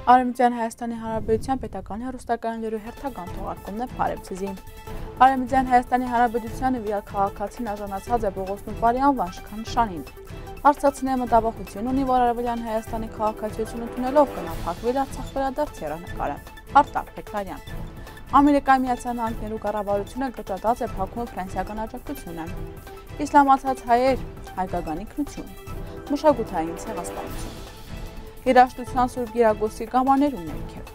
Արևմտյան Հայաստանի Հանրապետության պետական հեռուստակայաններու հերթական թողարկումն է Փարեբցիզին։ Արևմտյան Հայաստանի Հանրապետության վիալ քաղաքացին արժանացած է Պողոս Նուպարի անվան շքանշանին։ Արցախցիները մտավախություն ունի, որ Արևելյան Հայաստանի քաղաքացիություն ընդունելով կնափակվի Արցախ վերադարձ հեռանկարը։ Արտակ Փեքլարյան։ Ամերիկայի Միացյալ Նահանգներու կառավարությունը կրճատած է փակում ֆրանսիական աջակցությունը։ Իսլամացած հայեր, հայկական ինքնություն, մշակութային ցեղասպանություն։ Երաշտության Սուրբ Գիրագոսի կամարներու ներքև։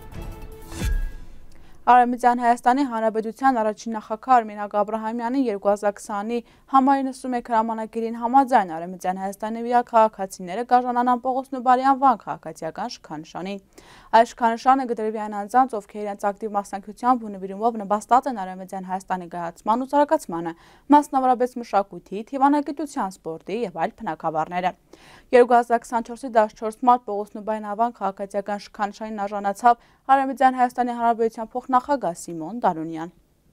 Արևմտյան Հայաստանի Հանրապետության առաջին նախագահ Արմինակ Աբրահամյանի 2020-ի համարի 91 հրամանագիրին համաձայն Արևմտյան Հայաստանի վիալ քաղաքացիները կարժանանան Պողոս Նուբարի անվան քաղաքացիական շքանշանին։ Այս շքանշանը կդրվի այն անձանց, ովքեր իրենց ակտիվ մասնակցությամբ ու նվիրումով նպաստած են Արևմտյան Հայաստանի գայացման ու զարգացմանը, մասնավորապես մշակույթի, թիվանագիտության, սպորտի եւ այլ բնագավառները։ 2024-ի 14 մարտ Պողոս Նուբարի անվան քաղաքացիական շքանշանին արժանացավ Արևմտյան Հայաստանի Հանրապետության փոխնախագահ Սիմոն Դարունյան։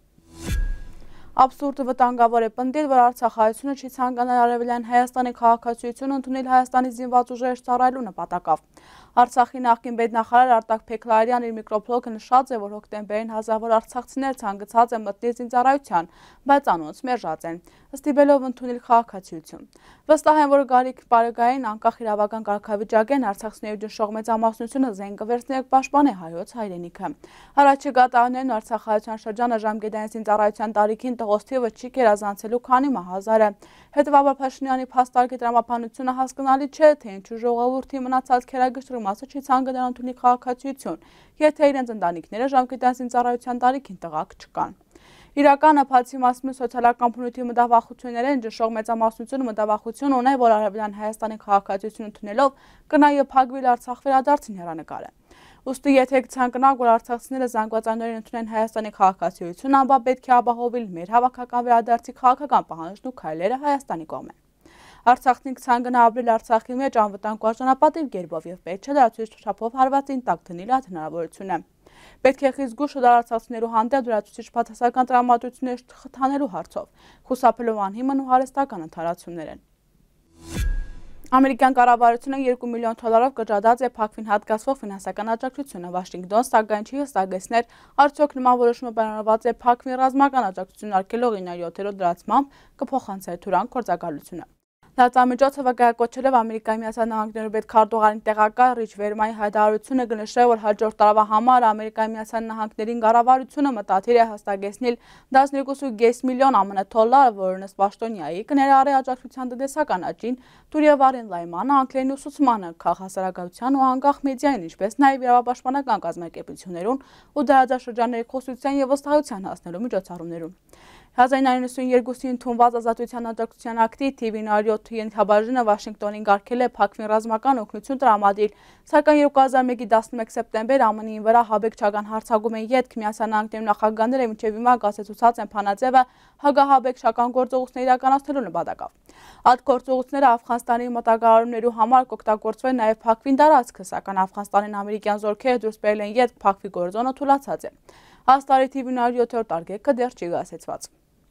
Абսուրդը վտանգավոր է պնդել, որ Արցախայությունը չի ցանկանալ Արևելյան Հայաստանի քաղաքացիություն ընդունել Հայաստանի զինված ուժերը ծառայելու նպատակով։ Արցախի նախկին պետնախարար Արտակ Փեքլարյան իր միկրոբլոգը նշած է, որ հոկտեմբերին հազարավոր արցախցիներ ցանկացած են մտնել զինծառայության, բայց անոնց մերժած են, ստիպելով ընդունել քաղաքացիություն։ Վստահ են, որ գարիկ բարեկային անկախ իրավական կարգավիճակ են արցախցիների դժոխ մեծամասնությունը զեն կվերցնել պաշտպանի հայոց հայրենիքը։ Առաջիկա տարիներն արցախայցյան շրջանը ժամկետային զինծառայության տարիքին տղոս թիվը չի գերազանցելու, քանի մահազար է։ Հետևաբար Փաշինյանի փաստարկի տրամաբանությունը հասկանալի չէ, թե ինչու ժողովրդի մնացած քերագշտի մասը չի ցանկանում ընդունել քաղաքացիություն, եթե իրենց ընտանիքները ժամկետային զինծառայության տարիքին տղաք չկան։ Իրականը բացի մասնու սոցիալական բնույթի մտավախություններ են, դժոխ մեծամասնությունը մտավախություն ունի, որ Արևելյան Հայաստանի քաղաքացիություն ընդունելով կնայե փակվի Արցախ վերադարձին հեռանկարը։ Ուստի եթե ցանկանանք, որ արցախցիները զանգվածայինորեն ընդունեն Հայաստանի քաղաքացիություն, ապա պետք է ապահովել մեր հավաքական վերադարձի քաղաքական պահանջն ու քայլերը Հայաստանի կողմեն։ Արցախցին ցանկանա ապրել Արցախի մեջ անվտանգ ու արժանապատիվ կերպով եւ պետք չէ դրացույց չափով հարվածին տակ դնել այդ հնարավորությունը։ Պետք է խիստ զգուշ դառնալ արցախցիներու հանդեպ դրացուցիչ բացասական տրամադրություններ չխթանելու հարցով, խուսափելով անհիմն ու հարստական ընդհանրացումներ են։ Ամերիկյան կառավարությունը $2 միլիոն կրճատած է փակվին հատկացվող ֆինանսական աջակցությունը։ Վաշինգտոն սակայն չի հստակեցնել, արդյոք նման որոշումը պայմանավորված է փակվի ռազմական աջակցություն արգելող 9/7 դրացմամբ կփոխանցի Թուրան գործակալությունը։ Լրատվամիջոցը վկայակոչել է Ամերիկայի Միացյալ Նահանգներու պետքարտուղարի տեղակալ Ռիչ Վերմայի հայտարարությունը կնշել, որ հաջորդ տարվա համար Ամերիկայի Միացյալ Նահանգներին կառավարությունը մտադիր է հաստատեցնել $12.5 միլիոն ԱՄՆ, որն ըստ պաշտոնյայի կներառի աջակցության տնտեսական աճին, թուրիավարին լայմանը, անկլերին ուսուցմանը, քաղաքասարակայության ու անկախ մեդիային, ինչպես նաև իրավապաշտպանական կազմակերպություններուն ու դարաձաշրջանների խոսության եւ վստահության հասնելու միջոցառումներուն։ 1992-ին ընդունված ազատության աջակցության ակտի TV907 ենթաբաժինը Վաշինգտոնին ղարկել է փակվին ռազմական օգնություն տրամադրել, սակայն 2001-ի 11 սեպտեմբեր ԱՄՆ-ի վրա հաբեկչական հարձակում են ետք Միացյալ Նահանգներու նախագահները մինչև հիմա կասեցուցած են փանաձևը հագահաբեկչական գործողություններ իրականացնելու նպատակով։ Այդ գործողությունները Աֆղանստանի մտակարարումներու համար կօգտագործվեն նաև փակվին տարածքը, սակայն Աֆղանստանին ամերիկյան զորքերը դուրս բերել են ետք փակվի գործոնը թուլացած է։ Աստարի TV907 արգելքը դեռ չի գասեցված։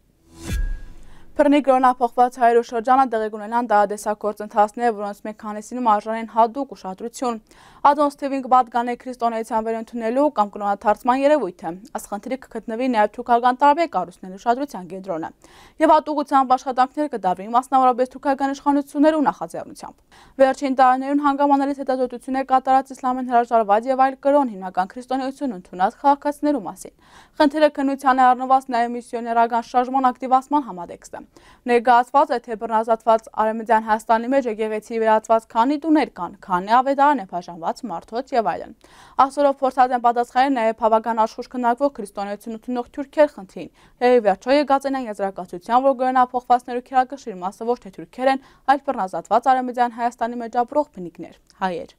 Բռնի կրոնափոխված հայերու շրջանը տեղի կունենան դահադեսակ գործընթացներ, որոնց մեկ քանիսինում արժան են հատուկ ուշադրություն։ Ադոնց թիվին կպատկանե քրիստոնեության վերընդունելու կամ կրոնաթարցման երևույթը։ Այս խնդիրը կգտնվի նաև թուրքական տարբեր կառույցների ուշադրության կենտրոնը եւ հատուկությամբ աշխատանքներ կդավրի մասնավորապես թուրքական իշխանություններու նախաձեռնությամբ։ Վերջին տարիներուն հանգամանալից հետազոտություններ կատարած իսլամեն հրաժարված եւ այլ կրոն հիմնական քրիստոնեություն ընդունած քաղաքացիներու մասին։ Խնդիրը քննության է առնված նաև միսիոներական շարժման ակտիվացման համատեքստը։ Ներկայացված է, թե բռնազատված Արևմտյան Հայաստանի մեջ եկեղեցի վերածված քանի տուներ կան, քանի ավետարան է բաժանված, մարդոց եւ այլն։ Այսօրով փորձած են պատասխանել նաև բավական աշխուժ քննարկվող քրիստոնեություն ընդունող թուրքեր խնդրին։ Եվ վերջո եկած են այն եզրակացության, որ կրոնափոխվածներու քերակշիռ մասը ոչ թե թուրքեր են, այլ բռնազատված Արևմտյան Հայաստանի մեջ ապրող բնիկներ, հայեր։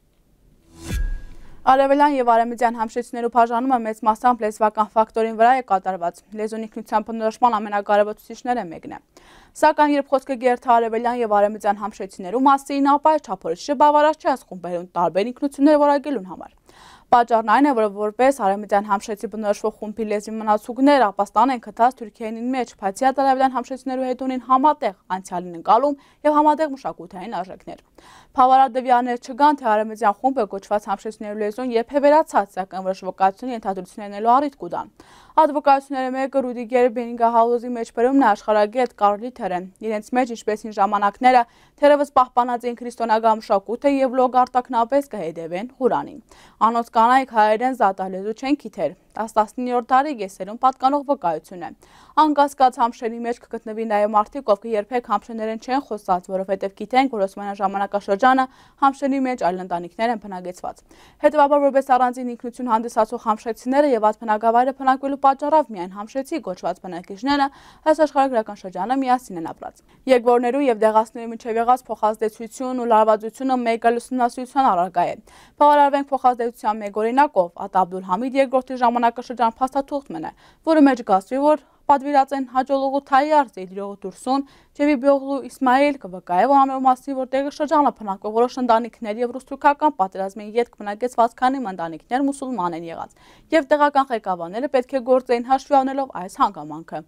Արևելյան եւ արևմտյան համշեցություններու բաժանումը մեծ մասամբ լեզվական ֆակտորին վրա է կատարված։ Լեզուն ինքնության բնորոշման ամենակարևոր ցուցիչները մեկն է։ Սակայն երբ խոսքը գերթ արևելյան եւ արևմտյան համշեցություններու մասին, ապա այս չափորոշիչը բավարար չէ այս խումբերուն տարբեր ինքնություններ որակելուն համար։ Պատճառն այն է, որ որպես արևմտյան համշեցի բնորոշվող խումբի լեզվի մնացուկներ ապաստան են գտած Թուրքիային մեջ, բացի արևելյան համշեցություններու հետ ունին համատեղ անցյալին ընկալում եւ համատեղ մշակութային արժեքներ։ Բավարար դվյալներ չկան, թե արևմտյան խումբը կոչված համշեցնելու լեզուն երբե վերացած, սակայն վրաշվկայությունը ենթադրություններնելու առիթ կուտան։ Ադվոկատությունների մեկը Ռուդիգեր Բենինգահաուզի մեջ բերումն է աշխարհագետ Կարլ Լիթերն։ Իրենց մեջ ինչպես հին ժամանակները թերևս պահպանած են քրիստոնեական մշակույթը եւ լոգ արտակնապես կհետևեն Ղուրանին։ Անոնց կանայք հայերեն զատալեզու չեն գիտեր։ 10-19-րդ դարի գեսերուն պատկանող վկայություն է։ Անկասկած համշերի մեջ կգտնվի նաև մարդիկ, ովքեր երբեք համշերեն չեն խոսած, որովհետև գիտեն, որ Օսմանյան ժամանակաշրջանը համշերի մեջ այլ ընտանիքներ են բնակեցված։ Հետևաբար, որպես առանձին ինքնություն հանդիսացող համշեցիները եւ այդ բնակավայրը բնակվելու պատճառով միայն համշեցի կոչված բնակիչները այս աշխարհագրական շրջանը միասին են ապրած։ Երկվորներու եւ դեղացների միջև եղած փոխազդեցություն ու լարվածությունը մեկ լուսնասիրության առարկա է։ Բավարարվենք փոխազդեցության մեկ օրինակով, Ատ Աբդուլհամիդ II ժամանակաշրջան փաստաթուղթն է, որը մեջ գասվի, որ պատվիրած են հաջողողու Թայար Զեյդիրողու Դուրսուն, Ջեվի Բյողլու Իսմայել կվկայ, որ ամենամասնի որտեղի շրջանը բնակվող որոշ ընտանիքներ եւ ռուս-թուրքական պատերազմի ետք բնակեցված քանի ընտանիքներ մուսուլման են եղած, եւ տեղական ղեկավարները պետք է գործեին հաշվի առնելով այս հանգամանքը։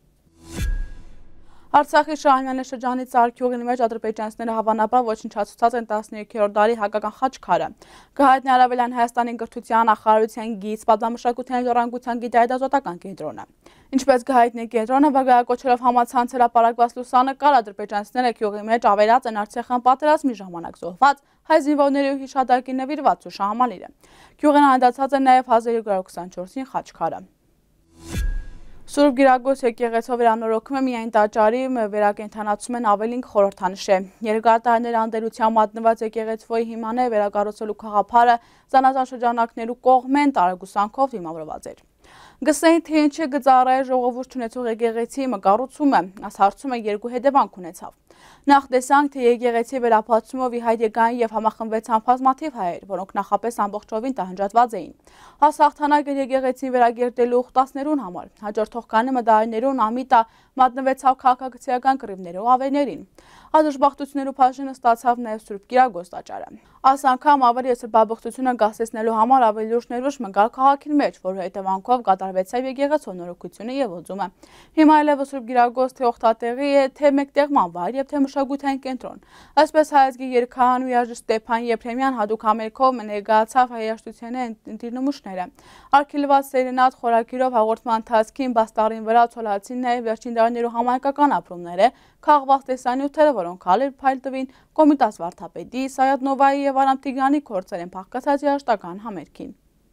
Արցախի Շահումյանի շրջանի Ծառ-Գյուղի մեջ ադրբեջանցիները հավանաբար ոչնչացուցած են 13-րդ դարի հայկական խաչքարը։ Կհայտնի Արևելյան Հայաստանի կրթության նախարարության գիծ պատմամշակութային ժառանգության գիտահետազոտական կենտրոնը։ Ինչպես կհայտնի կենտրոնը վկայակոչելով համացանցել ապարակված լուսանկար, ադրբեջանցիները գյուղի մեջ ավերած են Արցախյան պատերազմի ժամանակ զոհված հայ զինվորների հիշատակի նվիրված շահամալիրը։ Գյուղին հանդացած է նաև 1224-ին խաչքարը։ Սուրբ Գիրագոս եկեղեցով վերանորոգումը միայն տաճարի վերակենդանացում են ավելին խորհրդանիշ է։ Երկարատահայներ անդերության մատնված եկեղեցվոյի հիման է վերակառուցելու գաղափարը զանազան շրջանակներու կողմեն տարագուսանքով դիմավորված էր։ Գսեին թե ինչի գծառայ ժողովուրդ ունեցող եկեղեցի մկառուցումը, այս հարցումը երկու հետևանք ունեցավ։ Նախ տեսանք, թե եկեղեցի վերապացումով ի հայտ եկան եւ համախմբվեցան բազմաթիվ հայեր, որոնք նախապես ամբողջովին տահանջատված էին։ Հասարակթանակ եկեղեցին վերագերտելու ուխտասներուն համար, հաջորդող քանի մդայներուն ամիտա մատնվեցավ քաղաքացիական կռիվներու ավերներին։ Դժբախտություններու բաժինը ստացավ նաև Սուրբ Գիրագոս տաճարը։ Այս անգամ ավելի սրբաբխտությունը գասեցնելու համար ավելի լուրջ ներուժ մնալ քաղաքին մեջ, որի հետևանքով կատարվեցավ եկեղեցու նորոգությունը եւ օծումը։ Հիմա այլևս Սուրբ Գիրագոս թե օգտատեղի է, թե մեկտեղման վայր եւ թե մշակութային կենտրոն։ Այսպես հայազգի երգահան ու երաժիշտ Ստեփան Եփրեմյան հadouk համերգով ներկայացավ հայաստանյանի ընտիրնմուշները։ Արքիլված սերենատ խորագիրով հաղորդման ընթացքին բաստարին վրա ցոլացին նաև վերջին դարներու համայնքական ապրումները, քաղված տեսանյութերը, որոնք հալեր փայլ տվին Կոմիտաս վարդապետի, Սայադ Նովայի եւ Արամ Տիգրանի կորցերեն փախկացած երաժշտական համերգին։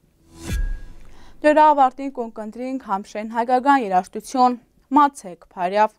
Դրա ավարտին կընտրենք համշեն հայկական երաժշտություն, մացեք Փարյավ։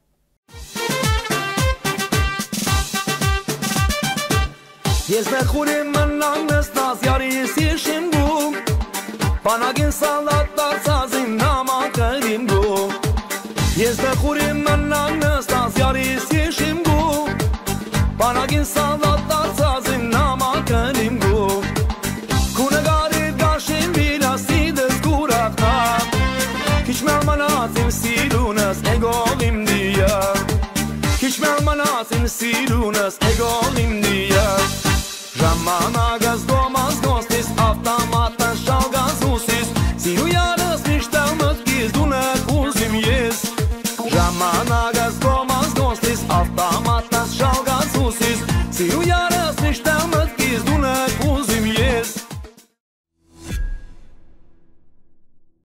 Ես մեղուրեմ մնան նստած յարիս իշին գում, բանագին սալատ դարձազին նամակերին գում։ Ես մեղուրեմ մնան նստած յարիս իշին գում, բանագին սալատ դարձազին նամակերին գում։ Կունագարի գաշին վիրասիդս կուրախնա, քիչ մել մնաց իմ սիրունս էգող իմ դիա, քիչ մել մնաց իմ սիրունս էգող իմ դիա։ Ժամանակս դոմաս